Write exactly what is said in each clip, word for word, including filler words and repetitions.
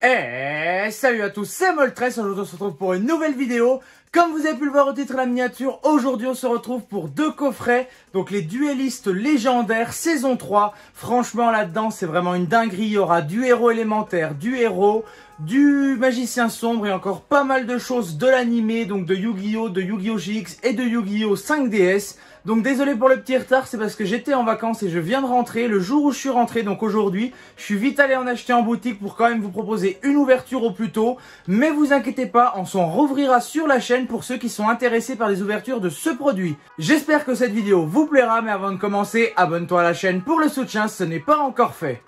Et salut à tous, c'est Moltres, aujourd'hui on se retrouve pour une nouvelle vidéo. Comme vous avez pu le voir au titre de la miniature, aujourd'hui on se retrouve pour deux coffrets. Donc les duellistes légendaires saison trois. Franchement là-dedans c'est vraiment une dinguerie, il y aura du héros élémentaire, du héros, du magicien sombre et encore pas mal de choses de l'animé. Donc de Yu-Gi-Oh, de Yu-Gi-Oh G X et de Yu-Gi-Oh cinq D S. Donc désolé pour le petit retard, c'est parce que j'étais en vacances et je viens de rentrer le jour où je suis rentré. Donc aujourd'hui, je suis vite allé en acheter en boutique pour quand même vous proposer une ouverture au plus tôt. Mais vous inquiétez pas, on s'en rouvrira sur la chaîne pour ceux qui sont intéressés par les ouvertures de ce produit. J'espère que cette vidéo vous plaira, mais avant de commencer, abonne-toi à la chaîne pour le soutien si ce n'est pas encore fait.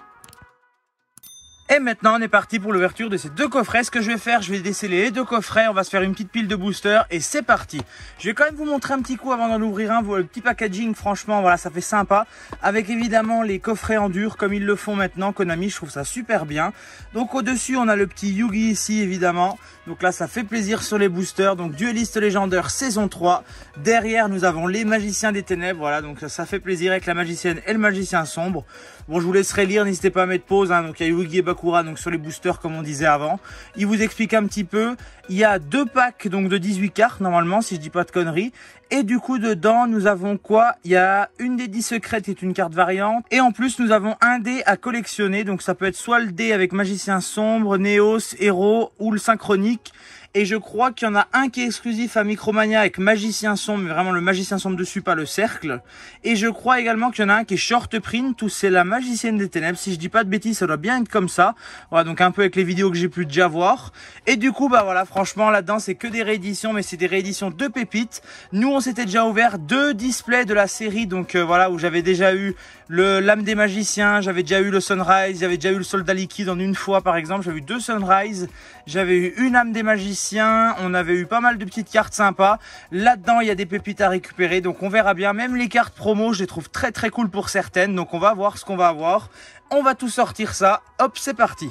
Et maintenant on est parti pour l'ouverture de ces deux coffrets. Ce que je vais faire, je vais déceler les deux coffrets, on va se faire une petite pile de boosters et c'est parti. Je vais quand même vous montrer un petit coup avant d'en ouvrir un, le petit packaging, franchement voilà, ça fait sympa. Avec évidemment les coffrets en dur comme ils le font maintenant, Konami, je trouve ça super bien. Donc au dessus on a le petit Yugi ici évidemment. Donc là ça fait plaisir sur les boosters. Donc dueliste légendaire saison trois. Derrière nous avons les magiciens des ténèbres, voilà, donc ça fait plaisir avec la magicienne et le magicien sombre. Bon, je vous laisserai lire, n'hésitez pas à mettre pause, hein. Donc il y a Yugi et Bakura donc sur les boosters comme on disait avant. Il vous explique un petit peu. Il y a deux packs donc de dix-huit cartes normalement si je dis pas de conneries. Et du coup dedans nous avons quoi? Il y a une des dix secrètes qui est une carte variante. Et en plus nous avons un dé à collectionner. Donc ça peut être soit le dé avec magicien sombre, Néos, héros ou le synchronique. Et je crois qu'il y en a un qui est exclusif à Micromania avec magicien sombre, mais vraiment le magicien sombre dessus, pas le cercle. Et je crois également qu'il y en a un qui est short print, où c'est la magicienne des ténèbres. Si je dis pas de bêtises, ça doit bien être comme ça. Voilà, donc un peu avec les vidéos que j'ai pu déjà voir. Et du coup, bah voilà, franchement, là-dedans, c'est que des rééditions, mais c'est des rééditions de pépites. Nous, on s'était déjà ouvert deux displays de la série, donc euh, voilà, où j'avais déjà eu le l'âme des magiciens, j'avais déjà eu le Sunrise, j'avais déjà eu le soldat liquide en une fois, par exemple. J'avais eu deux Sunrise, j'avais eu une âme des magiciens. On avait eu pas mal de petites cartes sympas. Là-dedans, il y a des pépites à récupérer. Donc, on verra bien. Même les cartes promo, je les trouve très, très cool pour certaines. Donc, on va voir ce qu'on va avoir. On va tout sortir ça. Hop, c'est parti.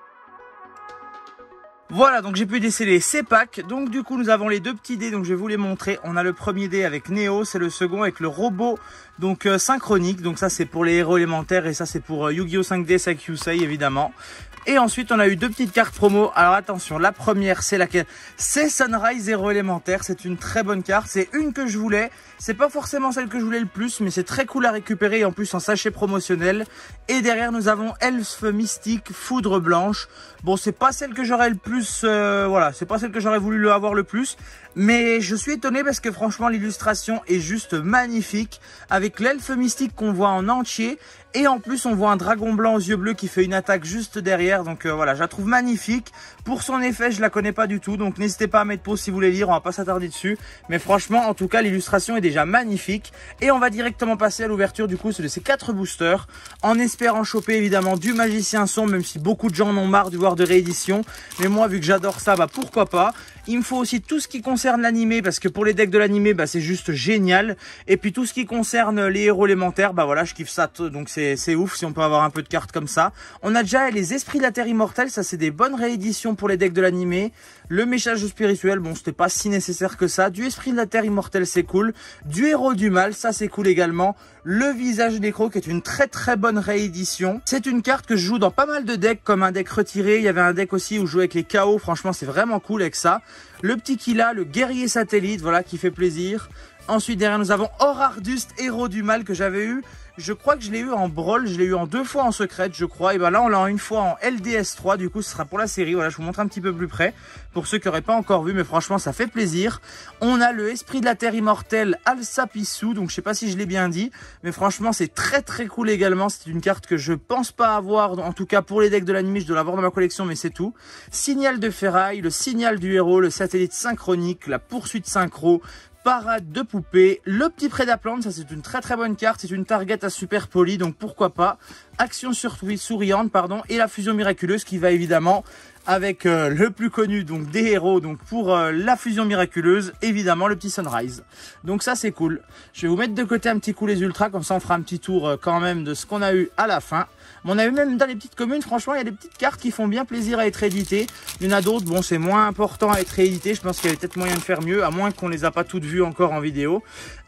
Voilà, donc j'ai pu déceler ces packs. Donc du coup nous avons les deux petits dés, donc je vais vous les montrer. On a le premier dé avec Néo, c'est le second avec le robot donc euh, synchronique. Donc ça c'est pour les héros élémentaires et ça c'est pour euh, Yu-Gi-Oh cinq D S avec Yusei évidemment. Et ensuite on a eu deux petites cartes promo. Alors attention, la première c'est laquelle? C'est Sunrise héros élémentaire, c'est une très bonne carte. C'est une que je voulais, c'est pas forcément celle que je voulais le plus, mais c'est très cool à récupérer et en plus en sachet promotionnel. Et derrière nous avons Elfe mystique foudre blanche. Bon, c'est pas celle que j'aurais le plus, euh, voilà, c'est pas celle que j'aurais voulu avoir le plus, mais je suis étonné parce que franchement l'illustration est juste magnifique avec l'elfe mystique qu'on voit en entier et en plus on voit un dragon blanc aux yeux bleus qui fait une attaque juste derrière. Donc euh, voilà, je la trouve magnifique. Pour son effet, je la connais pas du tout, donc n'hésitez pas à mettre pause si vous voulez lire, on va pas s'attarder dessus. Mais franchement, en tout cas, l'illustration est déjà magnifique et on va directement passer à l'ouverture du coup de ces quatre boosters en espérant choper évidemment du magicien sombre, même si beaucoup de gens en ont marre de voir de réédition, mais moi vu que j'adore ça, bah pourquoi pas. Il me faut aussi tout ce qui concerne l'animé, parce que pour les decks de l'animé, bah c'est juste génial. Et puis tout ce qui concerne les héros élémentaires, bah voilà, je kiffe ça, donc c'est c'est ouf si on peut avoir un peu de cartes comme ça. On a déjà les esprits de la terre immortelle, ça c'est des bonnes rééditions pour les decks de l'animé. Le message spirituel, bon c'était pas si nécessaire que ça. Du esprit de la terre immortelle c'est cool. Du héros du mal, ça c'est cool également. Le visage nécro qui est une très très bonne réédition. C'est une carte que je joue dans pas mal de decks comme un deck retiré. Il y avait un deck aussi où je jouais avec les K O, franchement c'est vraiment cool avec ça. Le petit Killa, le guerrier satellite, voilà qui fait plaisir. Ensuite derrière nous avons Horardust, héros du mal que j'avais eu. Je crois que je l'ai eu en brawl, je l'ai eu en deux fois en secrète je crois. Et ben là on l'a en une fois en L D S trois, du coup ce sera pour la série. Voilà, je vous montre un petit peu plus près pour ceux qui n'auraient pas encore vu, mais franchement ça fait plaisir. On a le esprit de la terre immortelle Alsapissu, donc je sais pas si je l'ai bien dit, mais franchement c'est très très cool également. C'est une carte que je pense pas avoir, en tout cas pour les decks de l'anime, je dois l'avoir dans ma collection mais c'est tout. Signal de ferraille, le signal du héros, le satellite synchronique, la poursuite synchro, parade de poupée, le petit Prédaplante, ça c'est une très très bonne carte, c'est une target à super poli, donc pourquoi pas. Action souriante, pardon, et la fusion miraculeuse qui va évidemment avec euh, le plus connu donc des héros, donc pour euh, la fusion miraculeuse, évidemment le petit Sunrise. Donc ça c'est cool. Je vais vous mettre de côté un petit coup les ultras, comme ça on fera un petit tour euh, quand même de ce qu'on a eu à la fin. Mais on a eu même dans les petites communes, franchement il y a des petites cartes qui font bien plaisir à être éditées. Il y en a d'autres, bon c'est moins important à être réédité, je pense qu'il y avait peut-être moyen de faire mieux, à moins qu'on les a pas toutes vues encore en vidéo.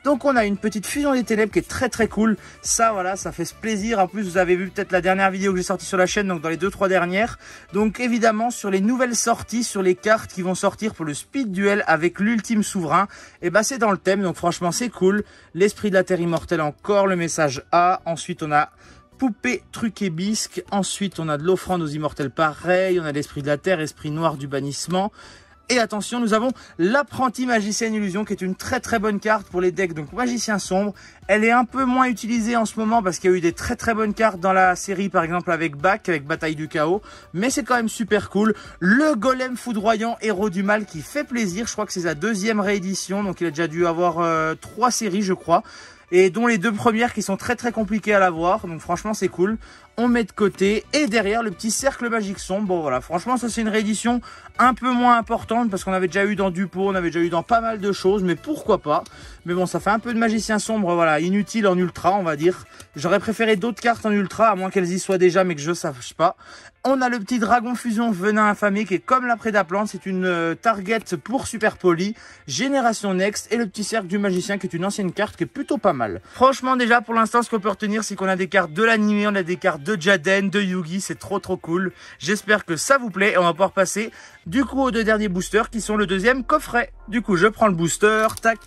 Donc on a une petite fusion des ténèbres qui est très très cool. Ça voilà, ça fait plaisir. En plus vous avez vu peut-être la dernière vidéo que j'ai sortie sur la chaîne, donc dans les deux trois dernières. Donc évidemment sur les nouvelles sorties, sur les cartes qui vont sortir pour le speed duel avec l'ultime souverain, et bah c'est dans le thème, donc franchement c'est cool. L'esprit de la terre immortelle encore, le message A. Ensuite on a poupée, truc et bisque. Ensuite on a de l'offrande aux immortels pareil. On a l'esprit de la terre, esprit noir du bannissement. Et attention, nous avons l'apprenti magicien illusion qui est une très très bonne carte pour les decks donc magicien sombre. Elle est un peu moins utilisée en ce moment parce qu'il y a eu des très très bonnes cartes dans la série, par exemple avec Bac, avec Bataille du Chaos. Mais c'est quand même super cool. Le golem foudroyant, héros du mal, qui fait plaisir. Je crois que c'est sa deuxième réédition, donc il a déjà dû avoir euh, trois séries je crois. Et dont les deux premières qui sont très très compliquées à l'avoir. Donc franchement c'est cool. On met de côté. Et derrière le petit cercle magique sombre. Bon voilà, franchement ça c'est une réédition un peu moins importante. Parce qu'on avait déjà eu dans Dupo, on avait déjà eu dans pas mal de choses. Mais pourquoi pas. Mais bon, ça fait un peu de magicien sombre, voilà, inutile en ultra on va dire. J'aurais préféré d'autres cartes en ultra, à moins qu'elles y soient déjà mais que je ne sache pas. On a le petit dragon fusion venin infamé qui est comme la prédaplante. C'est une euh, target pour Super Poly, Génération Next. Et le petit cercle du magicien qui est une ancienne carte qui est plutôt pas mal. Franchement déjà pour l'instant ce qu'on peut retenir c'est qu'on a des cartes de l'animé, on a des cartes de Jaden, de Yugi, c'est trop trop cool. J'espère que ça vous plaît et on va pouvoir passer du coup aux deux derniers boosters qui sont le deuxième coffret. Du coup je prends le booster, tac.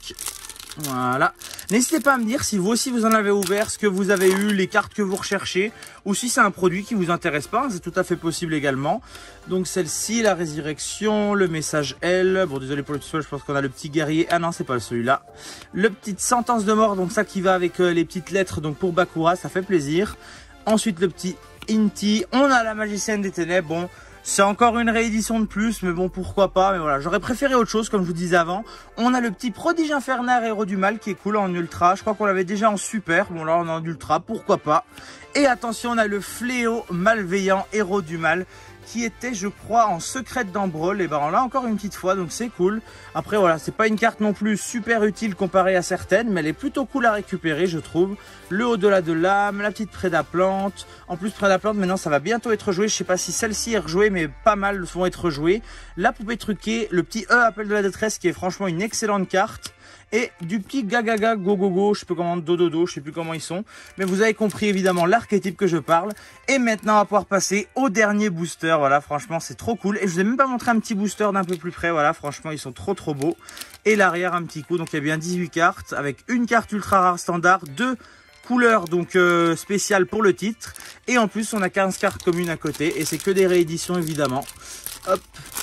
Voilà. N'hésitez pas à me dire si vous aussi vous en avez ouvert, ce que vous avez eu, les cartes que vous recherchez, ou si c'est un produit qui vous intéresse pas, c'est tout à fait possible également. Donc celle-ci, la résurrection, le message L, bon désolé pour le petit je pense qu'on a le petit guerrier, ah non c'est pas celui-là. Le petite sentence de mort, donc ça qui va avec euh, les petites lettres, donc pour Bakura, ça fait plaisir. Ensuite le petit Inti, on a la magicienne des ténèbres, bon... C'est encore une réédition de plus, mais bon, pourquoi pas. Mais voilà, j'aurais préféré autre chose, comme je vous disais avant. On a le petit prodige infernal héros du mal qui est cool en ultra. Je crois qu'on l'avait déjà en super. Bon, là, on est en ultra, pourquoi pas. Et attention, on a le fléau malveillant héros du mal qui était, je crois, en secrète dans Brawl. Et ben, on l'a encore une petite fois, donc c'est cool. Après, voilà, c'est pas une carte non plus super utile comparée à certaines, mais elle est plutôt cool à récupérer, je trouve. Le au-delà de l'âme, la petite prédaplante. En plus, prédaplante, maintenant, ça va bientôt être joué. Je sais pas si celle-ci est rejouée, mais pas mal vont être rejouées. La poupée truquée, le petit E, appel de la détresse, qui est franchement une excellente carte. Et du petit gagaga go go go, je sais plus comment, dododo, je sais plus comment ils sont. Mais vous avez compris évidemment l'archétype que je parle. Et maintenant on va pouvoir passer au dernier booster. Voilà, franchement c'est trop cool. Et je vous ai même pas montré un petit booster d'un peu plus près. Voilà, franchement ils sont trop trop beaux. Et l'arrière un petit coup, donc il y a bien dix-huit cartes. Avec une carte ultra rare standard, deux couleurs donc euh, spéciales pour le titre. Et en plus on a quinze cartes communes à côté. Et c'est que des rééditions évidemment. Hop.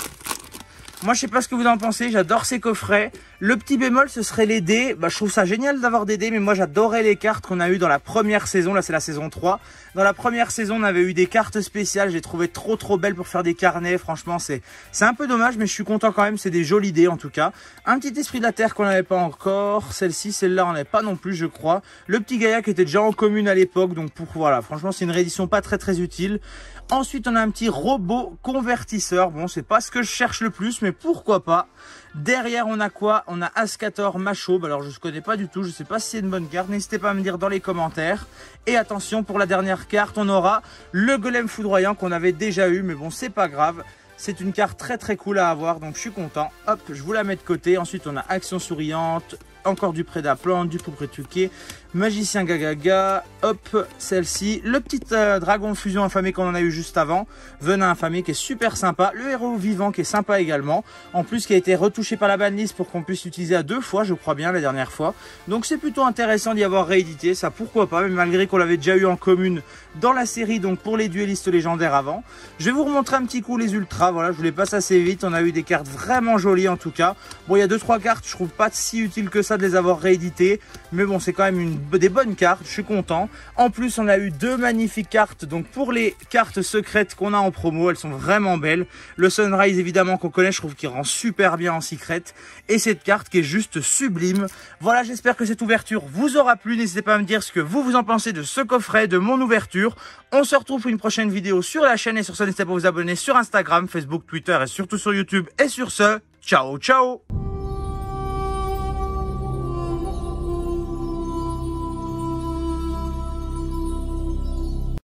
Moi, je sais pas ce que vous en pensez, j'adore ces coffrets. Le petit bémol, ce serait les dés. Bah, je trouve ça génial d'avoir des dés, mais moi, j'adorais les cartes qu'on a eues dans la première saison. Là, c'est la saison trois. Dans la première saison, on avait eu des cartes spéciales. J'ai trouvé trop, trop belles pour faire des carnets. Franchement, c'est c'est un peu dommage, mais je suis content quand même. C'est des jolies dés, en tout cas. Un petit esprit de la terre qu'on n'avait pas encore. Celle-ci, celle-là, on n'avait pas non plus, je crois. Le petit Gaïa qui était déjà en commune à l'époque. Donc, pour voilà, franchement, c'est une réédition pas très, très utile. Ensuite, on a un petit robot convertisseur. Bon, c'est pas ce que je cherche le plus, mais pourquoi pas. Derrière, on a quoi? On a Ascator Machaube. Alors, je ne connais pas du tout. Je ne sais pas si c'est une bonne carte. N'hésitez pas à me dire dans les commentaires. Et attention, pour la dernière carte, on aura le golem foudroyant qu'on avait déjà eu. Mais bon, c'est pas grave. C'est une carte très très cool à avoir. Donc, je suis content. Hop, je vous la mets de côté. Ensuite, on a Action Souriante. Encore du prédaplante, du poupée truquée, magicien gagaga, hop, celle-ci, le petit euh, dragon fusion infamé qu'on en a eu juste avant, venin infamé qui est super sympa, le héros vivant qui est sympa également, en plus qui a été retouché par la banlist pour qu'on puisse l'utiliser à deux fois, je crois bien, la dernière fois. Donc c'est plutôt intéressant d'y avoir réédité, ça pourquoi pas, mais malgré qu'on l'avait déjà eu en commune dans la série, donc pour les duellistes légendaires avant. Je vais vous remontrer un petit coup les ultras, voilà, je vous les passe assez vite, on a eu des cartes vraiment jolies en tout cas. Bon, il y a deux trois cartes, je trouve pas si utiles que ça de les avoir rééditées, mais bon, c'est quand même une, des bonnes cartes, je suis content. En plus, on a eu deux magnifiques cartes, donc pour les cartes secrètes qu'on a en promo, elles sont vraiment belles. Le Sunrise, évidemment, qu'on connaît, je trouve qu'il rend super bien en secret, et cette carte qui est juste sublime. Voilà, j'espère que cette ouverture vous aura plu, n'hésitez pas à me dire ce que vous, vous en pensez de ce coffret, de mon ouverture. On se retrouve pour une prochaine vidéo sur la chaîne, et sur ce, n'hésitez pas à vous abonner sur Instagram, Facebook, Twitter, et surtout sur YouTube. Et sur ce, ciao, ciao!